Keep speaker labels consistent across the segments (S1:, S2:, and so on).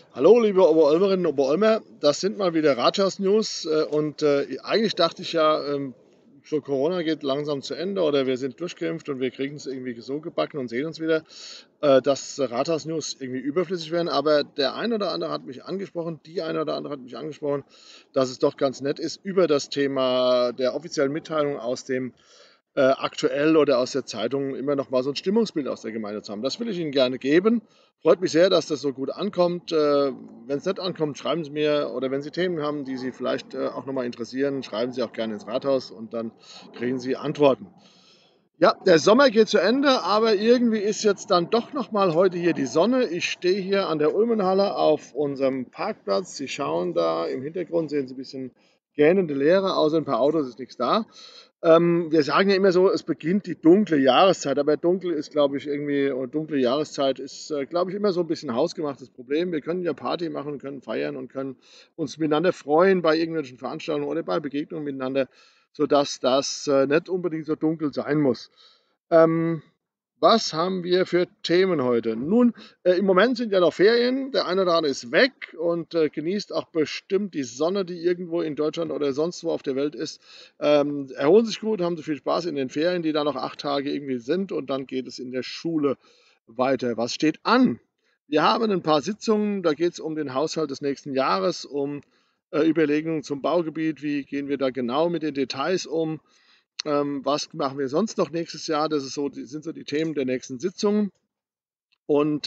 S1: Hallo, liebe Oberolmerinnen und Oberolmer, das sind mal wieder Rathaus-News. Eigentlich dachte ich ja, so Corona geht langsam zu Ende oder wir sind durchgeimpft und wir kriegen es irgendwie so gebacken und sehen uns wieder, dass Rathaus-News irgendwie überflüssig werden. Aber der ein oder andere hat mich angesprochen, die eine oder andere hat mich angesprochen, dass es doch ganz nett ist, über das Thema der offiziellen Mitteilung aus dem aktuell oder aus der Zeitung immer noch mal so ein Stimmungsbild aus der Gemeinde zu haben. Das will ich Ihnen gerne geben. Freut mich sehr, dass das so gut ankommt. Wenn es nicht ankommt, schreiben Sie mir, oder wenn Sie Themen haben, die Sie vielleicht auch noch mal interessieren, schreiben Sie auch gerne ins Rathaus und dann kriegen Sie Antworten. Ja, der Sommer geht zu Ende, aber irgendwie ist jetzt dann doch noch mal heute hier die Sonne. Ich stehe hier an der Ulmenhalle auf unserem Parkplatz. Sie schauen da im Hintergrund, sehen Sie ein bisschen gähnende Leere, außer ein paar Autos ist nichts da. Wir sagen ja immer so, es beginnt die dunkle Jahreszeit, aber dunkel ist, glaube ich, irgendwie, oder dunkle Jahreszeit ist, glaube ich, immer so ein bisschen hausgemachtes Problem. Wir können ja Party machen, können feiern und können uns miteinander freuen bei irgendwelchen Veranstaltungen oder bei Begegnungen miteinander, sodass das nicht unbedingt so dunkel sein muss. Ähm, Was haben wir für Themen heute? Nun, im Moment sind ja noch Ferien. Der eine oder andere ist weg und genießt auch bestimmt die Sonne, die irgendwo in Deutschland oder sonst wo auf der Welt ist. Erholen sich gut, haben sie viel Spaß in den Ferien, die da noch 8 Tage irgendwie sind, und dann geht es in der Schule weiter. Was steht an? Wir haben ein paar Sitzungen, da geht es um den Haushalt des nächsten Jahres, um Überlegungen zum Baugebiet, wie gehen wir da genau mit den Details um. Was machen wir sonst noch nächstes Jahr? Das ist so, sind so die Themen der nächsten Sitzungen. Und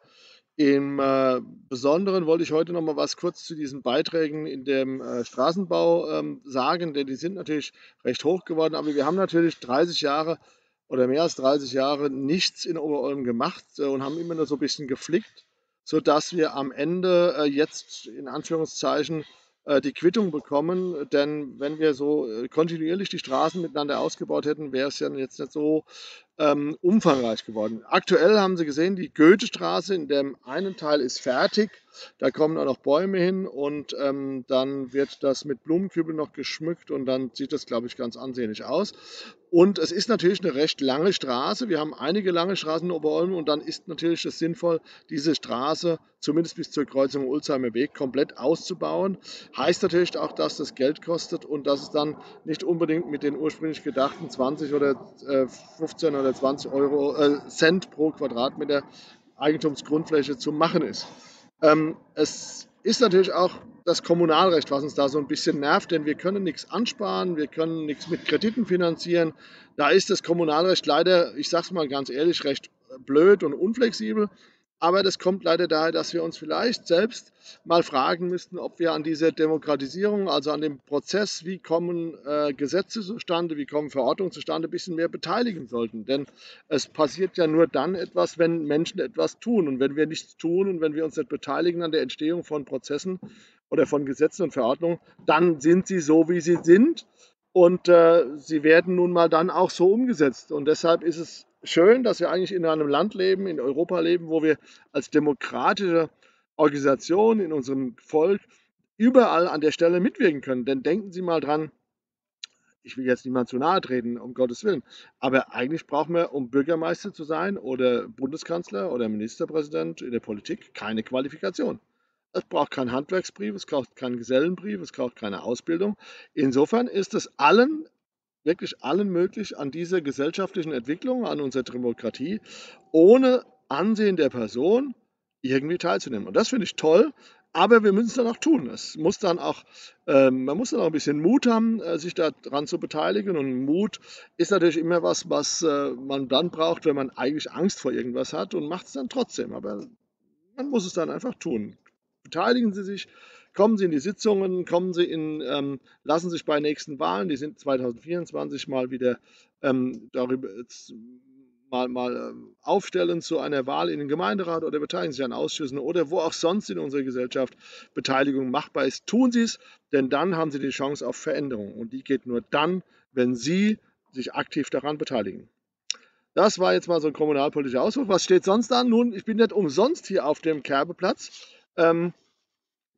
S1: im Besonderen wollte ich heute noch mal was kurz zu diesen Beiträgen in dem Straßenbau sagen, denn die sind natürlich recht hoch geworden. Aber wir haben natürlich 30 Jahre oder mehr als 30 Jahre nichts in Oberolm gemacht und haben immer nur so ein bisschen geflickt, sodass wir am Ende jetzt in Anführungszeichen die Quittung bekommen. Denn wenn wir so kontinuierlich die Straßen miteinander ausgebaut hätten, wäre es ja jetzt nicht so umfangreich geworden. Aktuell haben Sie gesehen, die Goethestraße in dem einen Teil ist fertig. Da kommen auch noch Bäume hin und dann wird das mit Blumenkübeln noch geschmückt und dann sieht das, glaube ich, ganz ansehnlich aus. Und es ist natürlich eine recht lange Straße. Wir haben einige lange Straßen in Oberolm und dann ist natürlich es sinnvoll, diese Straße zumindest bis zur Kreuzung Ulsheimer Weg komplett auszubauen. Heißt natürlich auch, dass das Geld kostet und dass es dann nicht unbedingt mit den ursprünglich gedachten 20 oder 15 oder 20 Cent pro Quadratmeter Eigentumsgrundfläche zu machen ist. Es ist natürlich auch das Kommunalrecht, was uns da so ein bisschen nervt, denn wir können nichts ansparen, wir können nichts mit Krediten finanzieren. Da ist das Kommunalrecht leider, ich sage es mal ganz ehrlich, recht blöd und unflexibel. Aber das kommt leider daher, dass wir uns vielleicht selbst mal fragen müssten, ob wir an dieser Demokratisierung, also an dem Prozess, wie kommen Gesetze zustande, wie kommen Verordnungen zustande, ein bisschen mehr beteiligen sollten. Denn es passiert ja nur dann etwas, wenn Menschen etwas tun. Und wenn wir nichts tun und wenn wir uns nicht beteiligen an der Entstehung von Prozessen oder von Gesetzen und Verordnungen, dann sind sie so, wie sie sind. Und sie werden nun mal dann auch so umgesetzt. Und deshalb ist es schön, dass wir eigentlich in einem Land leben, in Europa leben, wo wir als demokratische Organisation in unserem Volk überall an der Stelle mitwirken können. Denn denken Sie mal dran, ich will jetzt niemand zu nahe treten, um Gottes Willen, aber eigentlich brauchen wir, um Bürgermeister zu sein oder Bundeskanzler oder Ministerpräsident in der Politik, keine Qualifikation. Es braucht keinen Handwerksbrief, es braucht keinen Gesellenbrief, es braucht keine Ausbildung. Insofern ist es allen, wirklich allen möglich, an dieser gesellschaftlichen Entwicklung, an unserer Demokratie, ohne Ansehen der Person irgendwie teilzunehmen. Und das finde ich toll, aber wir müssen es dann auch tun. Es muss dann auch, man muss dann auch ein bisschen Mut haben, sich daran zu beteiligen. Und Mut ist natürlich immer was, was man dann braucht, wenn man eigentlich Angst vor irgendwas hat, und macht es dann trotzdem. Aber man muss es dann einfach tun. Beteiligen Sie sich, kommen Sie in die Sitzungen, lassen sich bei nächsten Wahlen, die sind 2024, mal wieder darüber aufstellen zu einer Wahl in den Gemeinderat oder beteiligen sich an Ausschüssen oder wo auch sonst in unserer Gesellschaft Beteiligung machbar ist. Tun Sie es, denn dann haben Sie die Chance auf Veränderung. Und die geht nur dann, wenn Sie sich aktiv daran beteiligen. Das war jetzt mal so ein kommunalpolitischer Ausruf. Was steht sonst an? Nun, ich bin nicht umsonst hier auf dem Kerbeplatz. Ähm,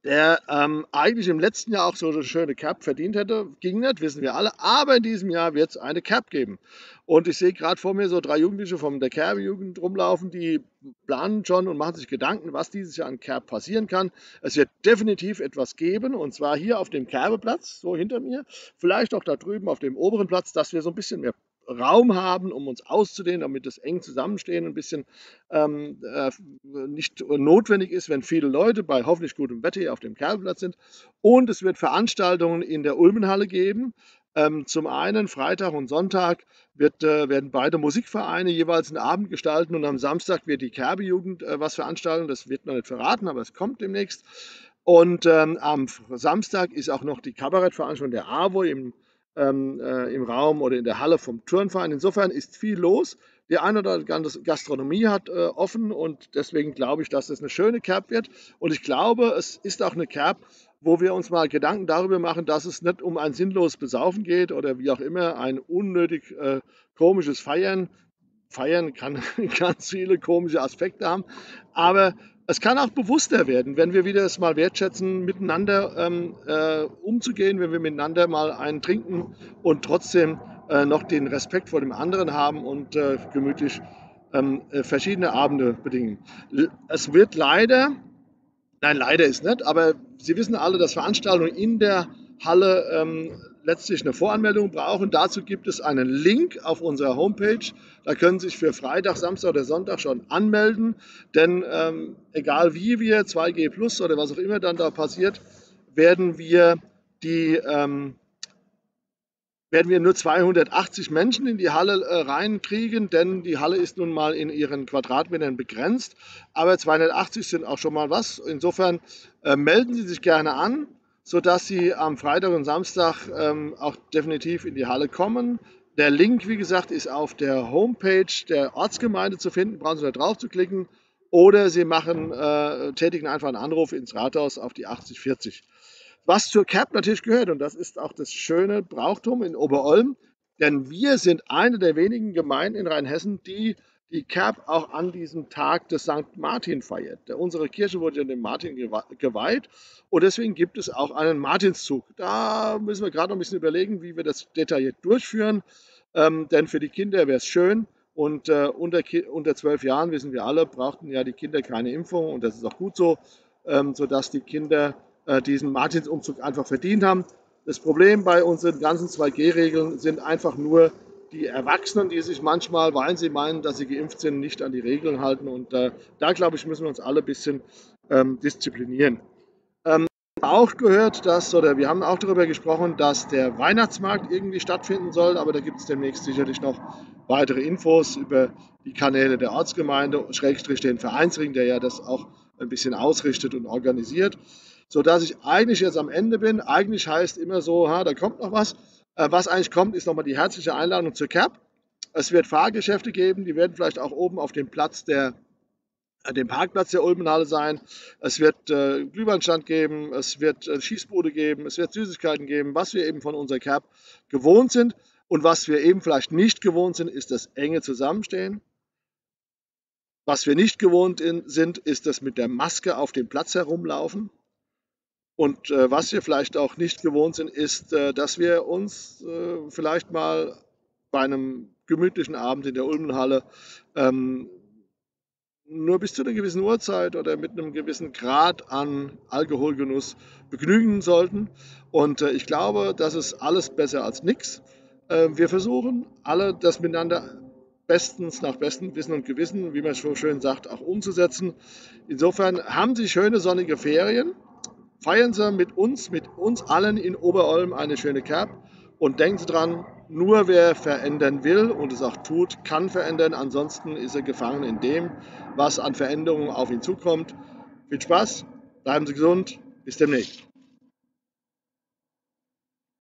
S1: der eigentlich im letzten Jahr auch so eine schöne Cap verdient hätte. Ging nicht, wissen wir alle. Aber in diesem Jahr wird es eine Cap geben. Und ich sehe gerade vor mir so 3 Jugendliche von der Kerbe-Jugend rumlaufen, die planen schon und machen sich Gedanken, was dieses Jahr an Cap passieren kann. Es wird definitiv etwas geben, und zwar hier auf dem Kerbeplatz, so hinter mir, vielleicht auch da drüben auf dem oberen Platz, dass wir so ein bisschen mehr Raum haben, um uns auszudehnen, damit das eng zusammenstehen, ein bisschen ähm, äh, nicht notwendig ist, wenn viele Leute bei hoffentlich gutem Wetter hier auf dem Kerbeplatz sind. Und es wird Veranstaltungen in der Ulmenhalle geben. Zum einen Freitag und Sonntag werden beide Musikvereine jeweils einen Abend gestalten, und am Samstag wird die Kerbe-Jugend was veranstalten. Das wird noch nicht verraten, aber es kommt demnächst. Und am Samstag ist auch noch die Kabarettveranstaltung der AWO im Raum oder in der Halle vom Turnverein. Insofern ist viel los. Die eine oder andere Gastronomie hat offen, und deswegen glaube ich, dass es eine schöne Kerb wird. Und ich glaube, es ist auch eine Kerb, wo wir uns mal Gedanken darüber machen, dass es nicht um ein sinnloses Besaufen geht oder wie auch immer ein unnötig komisches Feiern. Feiern kann ganz viele komische Aspekte haben, aber es kann auch bewusster werden, wenn wir wieder es mal wertschätzen, miteinander umzugehen, wenn wir miteinander mal einen trinken und trotzdem noch den Respekt vor dem anderen haben und gemütlich verschiedene Abende bedingen. Es wird leider, nein, leider ist nicht, aber Sie wissen alle, dass Veranstaltungen in der Halle letztlich eine Voranmeldung brauchen. Dazu gibt es einen Link auf unserer Homepage. Da können Sie sich für Freitag, Samstag oder Sonntag schon anmelden. Denn egal wie wir, 2G Plus oder was auch immer dann da passiert, werden wir die werden wir nur 280 Menschen in die Halle reinkriegen, denn die Halle ist nun mal in ihren Quadratmetern begrenzt. Aber 280 sind auch schon mal was. Insofern melden Sie sich gerne an, sodass Sie am Freitag und Samstag auch definitiv in die Halle kommen. Der Link, wie gesagt, ist auf der Homepage der Ortsgemeinde zu finden. Brauchen Sie nur drauf zu klicken. Oder Sie tätigen einfach einen Anruf ins Rathaus auf die 8040. Was zur CAP natürlich gehört, und das ist auch das schöne Brauchtum in Oberolm, denn wir sind eine der wenigen Gemeinden in Rheinhessen, die die CAP auch an diesem Tag des St. Martin feiert. Unsere Kirche wurde ja dem Martin geweiht, und deswegen gibt es auch einen Martinszug. Da müssen wir gerade noch ein bisschen überlegen, wie wir das detailliert durchführen, denn für die Kinder wäre es schön. Und unter 12 Jahren, wissen wir alle, brauchten ja die Kinder keine Impfung, und das ist auch gut so, sodass die Kinder diesen Martinsumzug einfach verdient haben. Das Problem bei unseren ganzen 2G-Regeln sind einfach nur die Erwachsenen, die sich manchmal, weil sie meinen, dass sie geimpft sind, nicht an die Regeln halten. Und da, glaube ich, müssen wir uns alle ein bisschen disziplinieren. Auch gehört, oder wir haben auch darüber gesprochen, dass der Weihnachtsmarkt irgendwie stattfinden soll, aber da gibt es demnächst sicherlich noch weitere Infos über die Kanäle der Ortsgemeinde, Schrägstrich den Vereinsring, der ja das auch ein bisschen ausrichtet und organisiert, sodass ich eigentlich jetzt am Ende bin. Eigentlich heißt immer so, da kommt noch was. Was eigentlich kommt, ist nochmal die herzliche Einladung zur CAP. Es wird Fahrgeschäfte geben, die werden vielleicht auch oben auf dem dem Parkplatz der Ulmenhalle sein. Es wird Glühweinstand geben, es wird Schießbude geben, es wird Süßigkeiten geben, was wir eben von unserer CAP gewohnt sind. Und was wir eben vielleicht nicht gewohnt sind, ist das enge Zusammenstehen. Was wir nicht gewohnt sind, ist das mit der Maske auf dem Platz herumlaufen. Und was wir vielleicht auch nicht gewohnt sind, ist, dass wir uns vielleicht mal bei einem gemütlichen Abend in der Ulmenhalle nur bis zu einer gewissen Uhrzeit oder mit einem gewissen Grad an Alkoholgenuss begnügen sollten. Und ich glaube, das ist alles besser als nichts. Wir versuchen alle das miteinander bestens nach bestem Wissen und Gewissen, wie man so schön sagt, auch umzusetzen. Insofern haben Sie schöne sonnige Ferien. Feiern Sie mit uns allen in Oberolm eine schöne Kerb, und denken Sie dran, nur wer verändern will und es auch tut, kann verändern. Ansonsten ist er gefangen in dem, was an Veränderungen auf ihn zukommt. Viel Spaß, bleiben Sie gesund, bis demnächst.